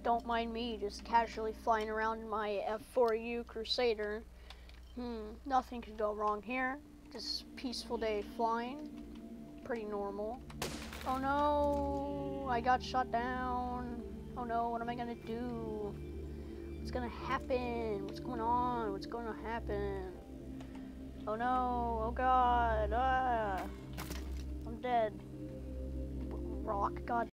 don't mind me just casually flying around in my F4U crusader. Nothing could go wrong here. Just peaceful day flying. Pretty normal. Oh no, I got shot down. Oh no, what am I gonna do? What's gonna happen? What's going on? What's gonna happen? Oh no, oh god, I'm dead. Rock, god